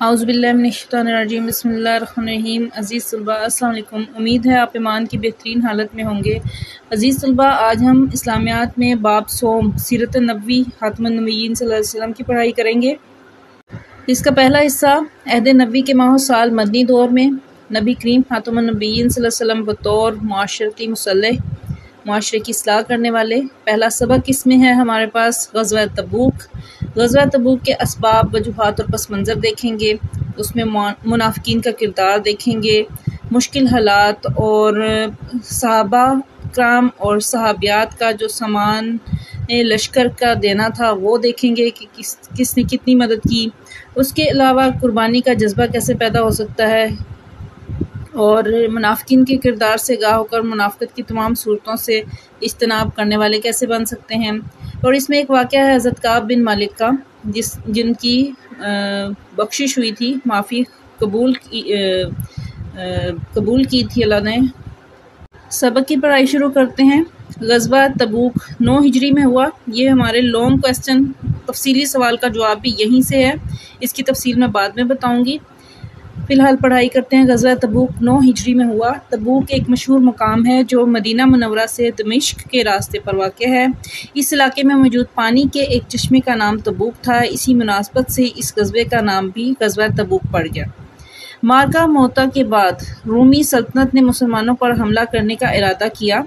اعوذ باللہ من الشیطان الرجیم بسم اللہ الرحمن الرحیم۔ عزیز طلباء السلام علیکم، امید ہے آپ ایمان کی بہترین حالت میں ہوں گے۔ عزیز طلباء، آج ہم اسلامیات میں باب صوم سیرت النبوی خاتم النبیین صلی اللہ علیہ وسلم کی پڑھائی کریں گے۔ اس کا پہلا حصہ عہد نبوی کے ماہ و سال مدنی دور میں نبی کریم خاتم النبیین صلی اللہ علیہ وسلم بطور معاشرتی مصلح، معاشرے کی اصلاح کرنے والے۔ پہلا سبق اس میں ہے ہمارے پاس غزوہ تبوک۔ غزوہ تبوک کے اسباب، وجوہات اور پس منظر دیکھیں گے، اس میں منافقین کا کردار دیکھیں گے، مشکل حالات اور صحابہ کرام اور صحابیات کا جو سامان لشکر کا دینا تھا وہ دیکھیں گے کہ کس نے کتنی مدد کی۔ اس کے علاوہ قربانی کا جذبہ کیسے پیدا ہو سکتا ہے اور منافقین کے کردار سے آگاہ ہو کر منافقت کی تمام صورتوں سے اجتناب کرنے والے کیسے بن سکتے ہیں۔ اور اس میں ایک واقعہ ہے حضرت کعب بن مالک کا، جن کی بخشش ہوئی تھی، معافی قبول کی تھی اللہ نے۔ سبق کی پڑھائی شروع کرتے ہیں۔ غزوہ تبوک 9 ہجری میں ہوا۔ یہ ہمارے لانگ کویسچن، تفصیلی سوال کا جواب بھی یہیں سے ہے، اس کی تفصیل میں بعد میں بتاؤں گی۔ فی الحال پڑھائی کرتے ہیں۔ غزوہ تبوک 9 ہجری میں ہوا۔ تبوک ایک مشہور مقام ہے جو مدینہ منورہ سے دمشق کے راستے پر واقع ہے۔ اس علاقے میں موجود پانی کے ایک چشمے کا نام تبوک تھا، اسی مناسبت سے اس غزوے کا نام بھی غزوہ تبوک پڑ گیا۔ معرکہ موتا کے بعد رومی سلطنت نے مسلمانوں پر حملہ کرنے کا ارادہ کیا۔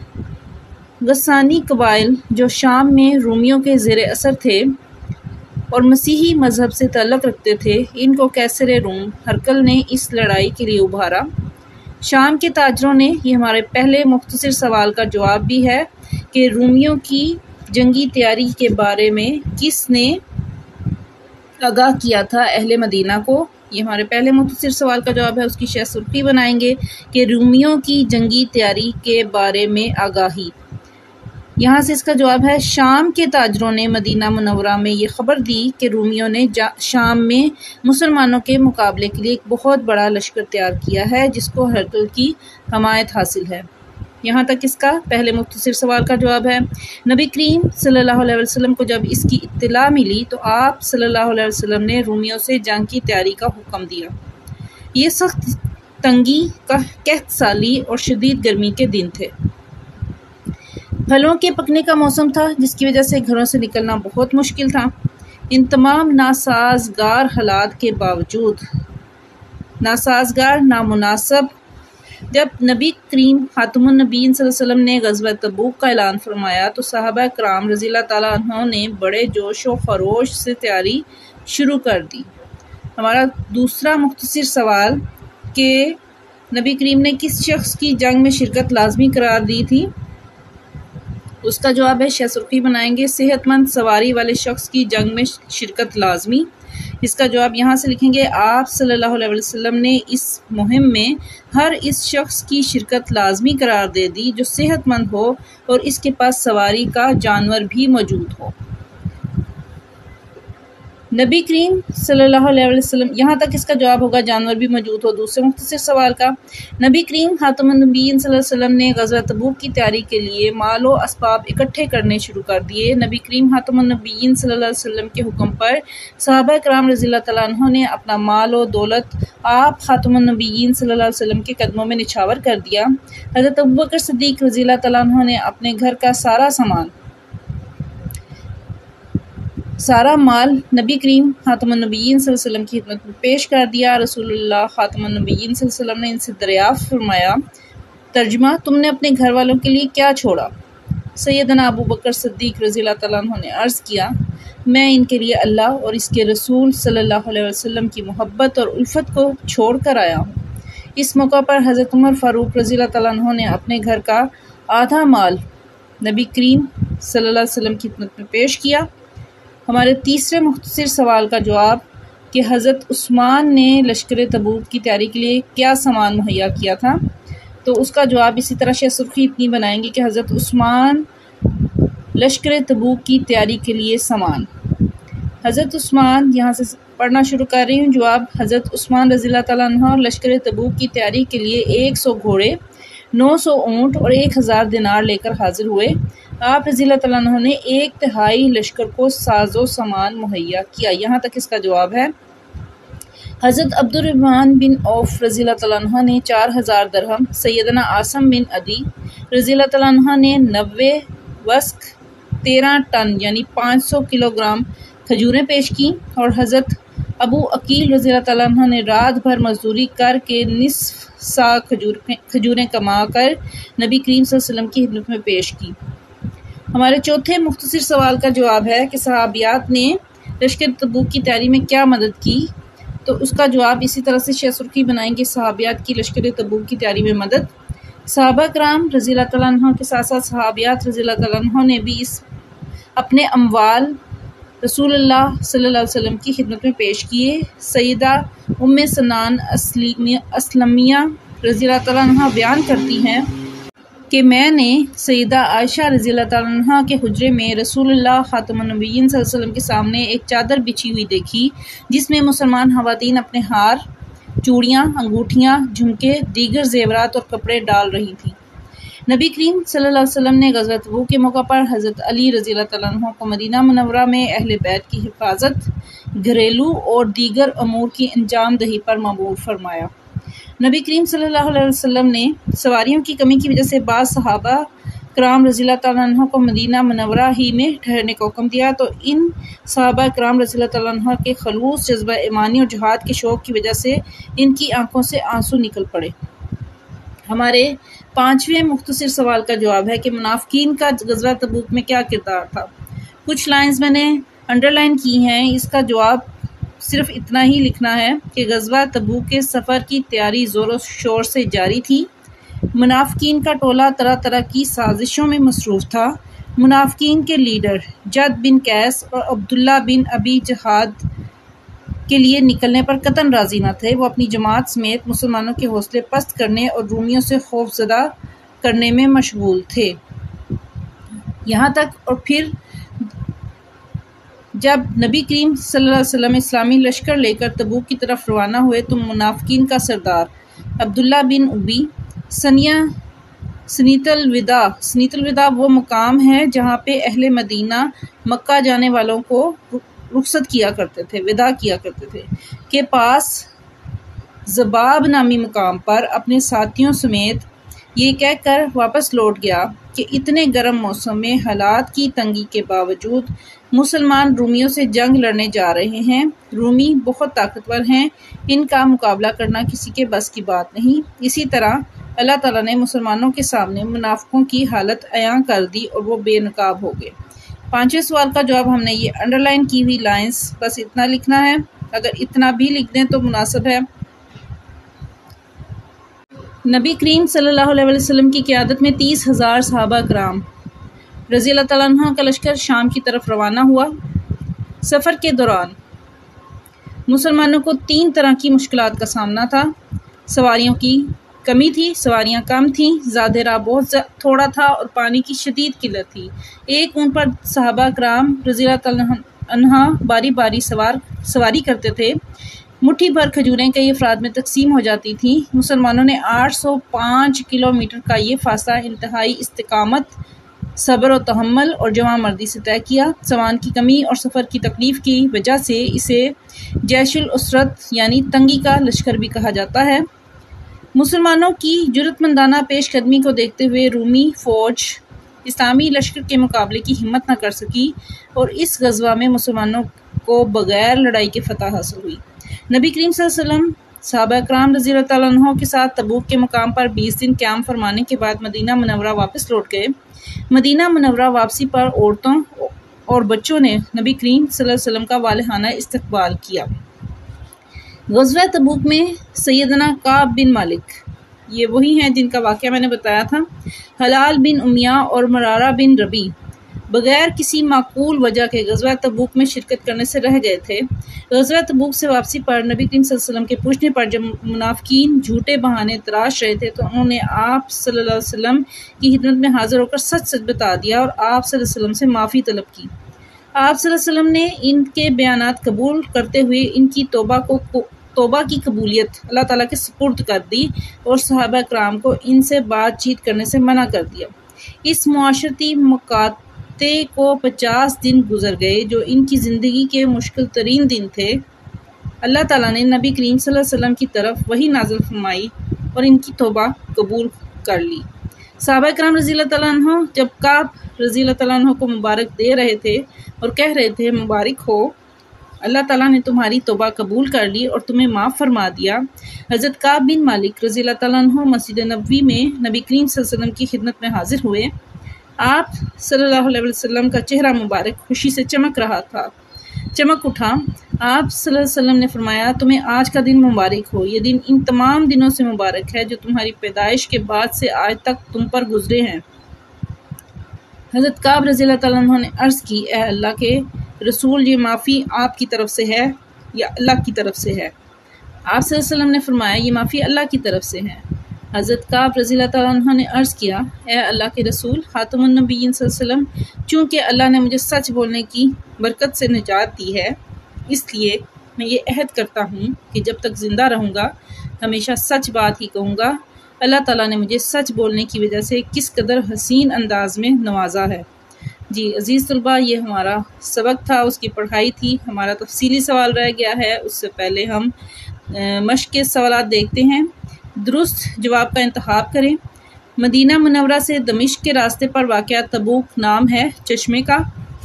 غسانی قبائل جو شام میں رومیوں کے زیر اثر تھے اور مسیحی مذہب سے تعلق رکھتے تھے، ان کو قیصر روم ہرقل نے اس لڑائی کے لیے ابھارا۔ شام کے تاجروں نے، یہ ہمارے پہلے مختصر سوال کا جواب بھی ہے کہ رومیوں کی جنگی تیاری کے بارے میں کس نے آگاہ کیا تھا اہل مدینہ کو، یہ ہمارے پہلے مختصر سوال کا جواب ہے، اس کی شہ سرخی بنائیں گے کہ رومیوں کی جنگی تیاری کے بارے میں آگاہی۔ یہاں سے اس کا جواب ہے شام کے تاجروں نے مدینہ منورہ میں یہ خبر دی کہ رومیوں نے شام میں مسلمانوں کے مقابلے کے لیے ایک بہت بڑا لشکر تیار کیا ہے جس کو ہرقل کی حمایت حاصل ہے۔ یہاں تک اس کا پہلے مختصر سوال کا جواب ہے۔ نبی کریم صلی اللہ علیہ وسلم کو جب اس کی اطلاع ملی تو آپ صلی اللہ علیہ وسلم نے رومیوں سے جنگ کی تیاری کا حکم دیا۔ یہ سخت تنگی، قحط سالی اور شدید گرمی کے دن تھے۔ پھلوں کے پکنے کا موسم تھا جس کی وجہ سے گھروں سے نکلنا بہت مشکل تھا۔ ان تمام ناسازگار حالات کے باوجود، ناسازگار، نامناسب، جب نبی کریم خاتم النبیین صلی اللہ علیہ وسلم نے غزوہ تبوک کا اعلان فرمایا تو صحابہ کرام رضی اللہ تعالیٰ عنہ نے بڑے جوش و خروش سے تیاری شروع کر دی۔ ہمارا دوسرا مختصر سوال کہ نبی کریم نے کس شخص کی جنگ میں شرکت لازمی قرار دی تھی، اس کا جواب ہے، شہ سرخی بنائیں گے، صحت مند سواری والے شخص کی جنگ میں شرکت لازمی۔ اس کا جواب یہاں سے لکھیں گے، آپ صلی اللہ علیہ وسلم نے اس مہم میں ہر اس شخص کی شرکت لازمی قرار دے دی جو صحت مند ہو اور اس کے پاس سواری کا جانور بھی موجود ہو۔ نبی کریم صلی اللہ علیہ وسلم، یہاں تک اس کا جواب ہوگا جانور بھی موجود ہو۔ دوسرے مختصر سوال کا، نبی کریم خاتم النبیین صلی اللہ علیہ وسلم نے غزوہ تبوک کی تیاری کے لیے مال و اسباب اکٹھے کرنے شروع کر دیے۔ نبی کریم خاتم النبیین صلی اللہ علیہ وسلم کے حکم پر صحابہ کرام رضی اللہ تعالیٰ عنہ نے اپنا مال و دولت آپ خاتم النبیین صلی اللہ علیہ وسلم کے قدموں میں نچھاور کر دیا۔ حضرت ابوبکر صدیق رضی اللہ تعالیٰ عنہ نے اپنے گھر کا سارا مال نبی کریم خاتم النبیین صلی اللہ علیہ وسلم کی خدمت میں پیش کر دیا۔ رسول اللہ خاتم النبیین صلی اللہ علیہ وسلم نے ان سے دریافت فرمایا، ترجمہ، تم نے اپنے گھر والوں کے لیے کیا چھوڑا؟ سیدنا ابوبکر صدیق رضی اللہ تعالیٰ عنہ نے عرض کیا، میں ان کے لیے اللہ اور اس کے رسول صلی اللہ علیہ وسلم کی محبت اور الفت کو چھوڑ کر آیا ہوں۔ اس موقع پر حضرت عمر فاروق رضی اللہ تعالیٰ عنہ نے اپنے گھر کا آدھا مال نبی کریم صلی اللہ علیہ وسلم کی خدمت میں پیش کیا۔ ہمارے تیسرے مختصر سوال کا جواب کہ حضرت عثمان نے لشکر تبوک کی تیاری کے لیے کیا سامان مہیا کیا تھا، تو اس کا جواب اسی طرح شہ سرخی اتنی بنائیں گے کہ حضرت عثمان لشکر تبوک کی تیاری کے لیے سامان۔ حضرت عثمان، یہاں سے پڑھنا شروع کر رہی ہوں، جواب، حضرت عثمان رضی اللہ تعالیٰ عنہ لشکر تبوک کی تیاری کے لیے 100 گھوڑے، 900 اونٹ اور 1000 دینار لے کر حاضر ہوئے۔ آپ رضی اللہ تعالیٰ عنہ نے 1/3 لشکر کو ساز و سامان مہیا کیا۔ یہاں تک اس کا جواب ہے۔ حضرت عبد الرحمن بن عوف رضی اللہ تعالیٰ عنہ نے 4000 درہم، سیدنا عاصم بن عدی رضی اللہ تعالیٰ عنہ نے 90 وسق 13 ٹن یعنی 500 کلوگرام کھجوریں پیش کی، اور حضرت ابو عقیل رضی اللہ تعالیٰ عنہ نے رات بھر مزدوری کر کے نصف سا کھجوریں کما کر نبی کریم صلی اللہ علیہ وسلم کی خدمت میں پیش کی۔ ہمارے چوتھے مختصر سوال کا جواب ہے کہ صحابیات نے لشکر تبوک کی تیاری میں کیا مدد کی، تو اس کا جواب اسی طرح سے شیخ سرخی بنائیں گے۔ صحابیات کی لشکر تبوک کی تیاری میں مدد، صحابہ کرام رضی اللہ تعالیٰ عنہ کے ساتھ ساتھ صحابیات رضی اللہ تعالیٰ عنہ نے بھی اپنے اموال رسول اللہ صلی اللہ علیہ وسلم کی خدمت میں پیش کیے۔ سیدہ ام سنان اسلمیہ رضی اللہ تعالیٰ عنہ بیان کرتی ہیں کہ میں نے سیدہ عائشہ رضی اللہ تعالیٰ عنہ کے حجرے میں رسول اللہ خاتم النبیین صلی اللہ علیہ وسلم کے سامنے ایک چادر بچھی ہوئی دیکھی، جس میں مسلمان خواتین اپنے ہار، چوڑیاں، انگوٹھیاں، جھمکے، دیگر زیورات اور کپڑے ڈال رہی تھیں۔ نبی کریم صلی اللہ علیہ وسلم نے غزوہ تبوک کے موقع پر حضرت علی رضی اللہ تعالیٰ عنہ کو مدینہ منورہ میں اہل بیت کی حفاظت، گھریلو اور دیگر امور کی انجام دہی پر مأمور فرمایا۔ نبی کریم صلی اللہ علیہ وسلم نے سواریوں کی کمی کی وجہ سے بعض صحابہ کرام رضی اللہ تعالیٰ عنہ کو مدینہ منورہ ہی میں ٹھہرنے کا حکم دیا، تو ان صحابہ کرام رضی اللہ تعالیٰ عنہ کے خلوص جذبہ ایمانی اور جہاد کے شوق کی وجہ سے ان کی آنکھوں سے آنسو نکل پڑے۔ ہمارے پانچویں مختصر سوال کا جواب ہے کہ منافقین کا غزوہ تبوک میں کیا کردار تھا۔ کچھ لائنز میں نے انڈر لائن کی ہیں، اس کا جواب صرف اتنا ہی لکھنا ہے کہ غزوہ تبوک کے سفر کی تیاری زور و شور سے جاری تھی۔ منافقین کا ٹولہ طرح طرح کی سازشوں میں مصروف تھا۔ منافقین کے لیڈر جد بن قیس اور عبداللہ بن ابی جہاد کے لیے نکلنے پر قطعاً راضی نہ تھے۔ وہ اپنی جماعت سمیت مسلمانوں کے حوصلے پست کرنے اور رومیوں سے خوف زدہ کرنے میں مشغول تھے۔ یہاں تک اور پھر جب نبی کریم صلی اللہ علیہ وسلم اسلامی لشکر لے کر تبوک کی طرف روانہ ہوئے تو منافقین کا سردار عبداللہ بن ابی سنیت الوداع وہ مقام ہے جہاں پہ اہل مدینہ مکہ جانے والوں کو رخصت کیا کرتے تھے، وداع کیا کرتے تھے، کے پاس زباب نامی مقام پر اپنے ساتھیوں سمیت یہ کہہ کر واپس لوٹ گیا کہ اتنے گرم موسم میں حالات کی تنگی کے باوجود مسلمان رومیوں سے جنگ لڑنے جا رہے ہیں۔ رومی بہت طاقتور ہیں، ان کا مقابلہ کرنا کسی کے بس کی بات نہیں۔ اسی طرح اللہ تعالیٰ نے مسلمانوں کے سامنے منافقوں کی حالت عیاں کر دی اور وہ بے نقاب ہو گئے۔ پانچویں سوال کا جواب ہم نے یہ انڈر لائن کی ہوئی لائنز بس اتنا لکھنا ہے، اگر اتنا بھی لکھ دیں تو مناسب ہے۔ نبی کریم صلی اللہ علیہ وسلم کی قیادت میں 30,000 صحابہ کرام رضی اللہ تعالیٰ عنہ کا لشکر شام کی طرف روانہ ہوا۔ سفر کے دوران مسلمانوں کو 3 طرح کی مشکلات کا سامنا تھا۔ سواریوں کی کمی تھی، سواریاں کم تھیں، زاد راہ بہت تھوڑا تھا اور پانی کی شدید قلت تھی۔ ایک اونٹ پر صحابہ کرام رضی اللہ تعالیٰ عنہ باری باری سواری کرتے تھے۔ مٹھی بھر کھجوریں کئی افراد میں تقسیم ہو جاتی تھیں۔ مسلمانوں نے 805 کلومیٹر کا یہ فاصلہ انتہائی استقامت، صبر و تحمل اور جواں مردی سے طے کیا۔ سامان کی کمی اور سفر کی تکلیف کی وجہ سے اسے جیش العسرت یعنی تنگی کا لشکر بھی کہا جاتا ہے۔ مسلمانوں کی جرأت مندانہ پیش قدمی کو دیکھتے ہوئے رومی فوج اسلامی لشکر کے مقابلے کی ہمت نہ کر سکی اور اس غزوہ میں مسلمانوں کو بغیر لڑائی کے فتح حاصل ہوئی۔ نبی کریم صلی اللہ علیہ وسلم صحابہ کرام رضی اللہ تعالیٰ عنہ کے ساتھ تبوک کے مقام پر 20 دن قیام فرمانے کے بعد مدینہ منورہ واپس لوٹ گئے۔ مدینہ منورہ واپسی پر عورتوں اور بچوں نے نبی کریم صلی اللہ علیہ وسلم کا والہانہ استقبال کیا۔ غزوہ تبوک میں سیدنا کعب بن مالک، یہ وہی ہیں جن کا واقعہ میں نے بتایا تھا، حلال بن امیہ اور مرارہ بن ربی بغیر کسی معقول وجہ کے غزوہ تبوک میں شرکت کرنے سے رہ گئے تھے۔ غزوہ تبوک سے واپسی پر نبی کریم صلی اللہ علیہ وسلم کے پوچھنے پر جب منافقین جھوٹے بہانے تراش رہے تھے تو انہوں نے آپ صلی اللہ علیہ وسلم کی خدمت میں حاضر ہو کر سچ سچ بتا دیا اور آپ صلی اللہ علیہ وسلم سے معافی طلب کی۔ آپ صلی اللہ علیہ وسلم نے ان کے بیانات قبول کرتے ہوئے ان کی توبہ کی قبولیت اللہ تعالیٰ کے سپرد کر دی اور صحابہ کرام کو ان سے بات چیت کرنے سے منع کر دیا۔ اس معاشرتی مقاطعے کو 50 دن گزر گئے جو ان کی زندگی کے مشکل ترین دن تھے۔ اللہ تعالیٰ نے نبی کریم صلی اللہ علیہ وسلم کی طرف وحی نازل فرمائی اور ان کی توبہ قبول کر لی۔ صحابہ کرام رضی اللہ تعالیٰ عنہ جب کعب رضی اللہ تعالیٰ عنہ کو مبارک دے رہے تھے اور کہہ رہے تھے مبارک ہو، اللہ تعالیٰ نے تمہاری توبہ قبول کر لی اور تمہیں معاف فرما دیا، حضرت کعب بن مالک رضی اللہ تعالیٰ عنہ مسجد نبوی میں نبی کریم صلی اللہ علیہ وسلم کی خدمت میں حاضر ہوئے۔ آپ صلی اللہ علیہ وسلم کا چہرہ مبارک خوشی سے چمک رہا تھا، چمک اٹھا۔ آپ صلی اللہ علیہ وسلم نے فرمایا تمہیں آج کا دن مبارک ہو، یہ دن ان تمام دنوں سے مبارک ہے جو تمہاری پیدائش کے بعد سے آج تک تم پر گزرے ہیں۔ حضرت کعب رضی اللہ تعالیٰ عنہ نے عرض کی اے اللہ کے رسول، یہ معافی آپ کی طرف سے ہے یا اللہ کی طرف سے ہے؟ آپ صلی اللہ علیہ وسلم نے فرمایا یہ معافی اللہ کی طرف سے ہے۔ حضرت کعب رضی اللہ تعالیٰ عنہ نے عرض کیا اے اللہ کے رسول خاتم النبیین صلی اللہ علیہ وسلم، چونکہ اللہ نے مجھے سچ بولنے کی برکت سے نجات دی ہے، اس لیے میں یہ عہد کرتا ہوں کہ جب تک زندہ رہوں گا ہمیشہ سچ بات ہی کہوں گا۔ اللہ تعالیٰ نے مجھے سچ بولنے کی وجہ سے کس قدر حسین انداز میں نوازا ہے۔ جی عزیز طلباء، یہ ہمارا سبق تھا، اس کی پڑھائی تھی۔ ہمارا تفصیلی سوال رہ گیا ہے، اس سے پہلے ہم مشق کے سوالات دیکھتے ہیں۔ درست جواب کا انتخاب کریں۔ مدینہ منورہ سے دمشق کے راستے پر واقع تبوک نام ہے چشمے کا۔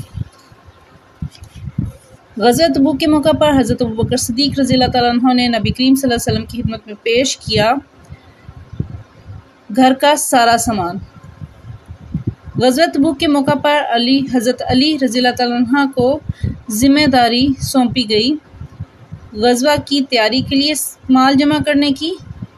غزوہ تبوک کے موقع پر حضرت ابوبکر صدیق رضی اللہ تعالیٰ عنہ نے نبی کریم صلی اللہ علیہ وسلم کی خدمت میں پیش کیا گھر کا سارا سامان۔ غزوہ تبوک کے موقع پر حضرت علی رضی اللہ تعالیٰ عنہ کو ذمہ داری سونپی گئی غزوہ کی تیاری کے لیے مال جمع کرنے کی،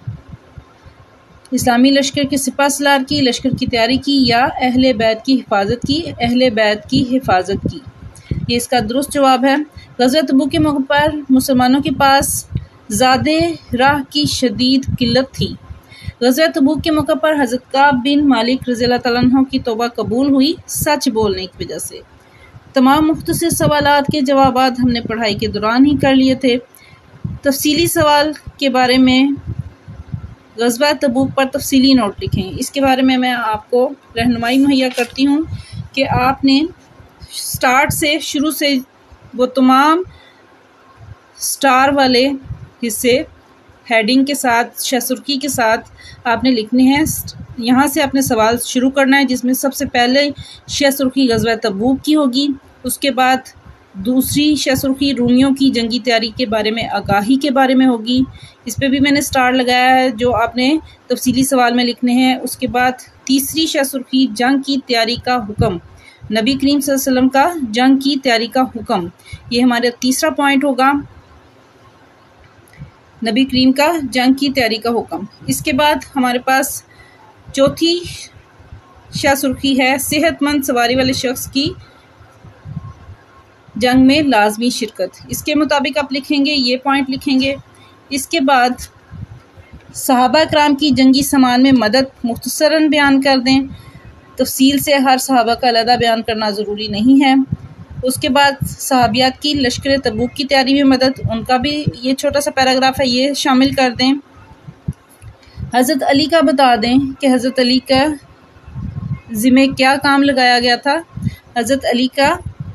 اسلامی لشکر کے سپہ سالار کی، لشکر کی تیاری کی، یا اہل بیت کی حفاظت کی۔ اہل بیت کی حفاظت کی، یہ اس کا درست جواب ہے۔ غزوہ تبوک کے موقع پر مسلمانوں کے پاس زادے راہ کی شدید قلت تھی۔ غزوہ تبوک کے موقع پر حضرت کعب بن مالک رضی اللہ تعالیٰ عنہ کی توبہ قبول ہوئی سچ بولنے کی وجہ سے۔ تمام مختصر سوالات کے جوابات ہم نے پڑھائی کے دوران ہی کر لیے تھے۔ تفصیلی سوال کے بارے میں غزوہ تبوک پر تفصیلی نوٹ لکھیں، اس کے بارے میں آپ کو رہنمائی مہیا کرتی ہوں کہ آپ نے سٹارٹ سے شروع سے وہ تمام سٹار والے حصے ہیڈنگ کے ساتھ شہ سرخی کے ساتھ آپ نے لکھنے ہیں۔ یہاں سے اپنے سوال شروع کرنا ہے، جس میں سب سے پہلے شہ سرخی غزوہ تبوک کی ہوگی، اس کے بعد دوسری شہ سرخی رومیوں کی جنگی تیاری کے بارے میں آگاہی کے بارے میں ہوگی، اس پہ بھی میں نے سٹار لگایا ہے جو آپ نے تفصیلی سوال میں لکھنے ہیں۔ اس کے بعد تیسری شہ سرخی جنگ کی تیاری کا حکم، نبی کریم صلی اللہ علیہ وسلم کا جنگ کی تیاری کا حکم، یہ ہمارا تیسرا پوائنٹ ہوگا، نبی کریم کا جنگ کی تیاری کا حکم۔ اس کے بعد ہمارے پاس چوتھی شہ سرخی ہے صحت مند سواری والے شخص کی جنگ میں لازمی شرکت، اس کے مطابق آپ لکھیں گے، یہ پوائنٹ لکھیں گے۔ اس کے بعد صحابہ کرام کی جنگی سامان میں مدد مختصراً بیان کر دیں، تفصیل سے ہر صحابہ کا علیحدہ بیان کرنا ضروری نہیں ہے۔ اس کے بعد صحابیات کی لشکر تبوک کی تیاری میں مدد، ان کا بھی یہ چھوٹا سا پیراگراف ہے، یہ شامل کر دیں۔ حضرت علی کا بتا دیں کہ حضرت علی کا ذمہ کیا کام لگایا گیا تھا، حضرت علی کا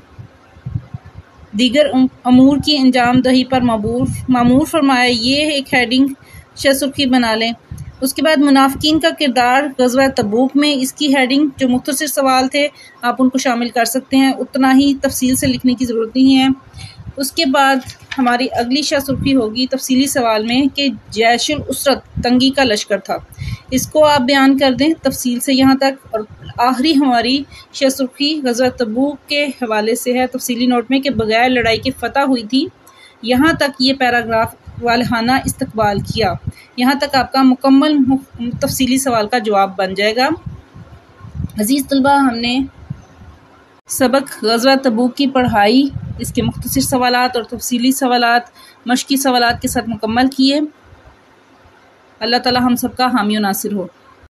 دیگر امور کی انجام دہی پر معمور فرمایا، یہ ایک ہیڈنگ شہ سرخی بنا لیں۔ اس کے بعد منافقین کا کردار غزوہ تبوک میں، اس کی ہیڈنگ جو مختصر سوال تھے آپ ان کو شامل کر سکتے ہیں، اتنا ہی تفصیل سے لکھنے کی ضرورت نہیں ہے۔ اس کے بعد ہماری اگلی شہ سرخی ہوگی تفصیلی سوال میں کہ جیش الاسرت تنگی کا لشکر تھا، اس کو آپ بیان کر دیں تفصیل سے یہاں تک۔ اور آخری ہماری شہ سرخی غزوہ تبوک کے حوالے سے ہے تفصیلی نوٹ میں کہ بغیر لڑائی کے فتح ہوئی تھی، یہاں تک یہ پیراگراف والہانہ استقبال کیا، یہاں تک آپ کا مکمل تفصیلی سوال کا جواب بن جائے گا۔ عزیز طلبہ، ہم نے سبق غزوہ تبوک کی پڑھائی، اس کے مختصر سوالات اور تفصیلی سوالات مشقی سوالات کے ساتھ مکمل کیے۔ اللہ تعالی ہم سب کا حامی و ناصر ہو۔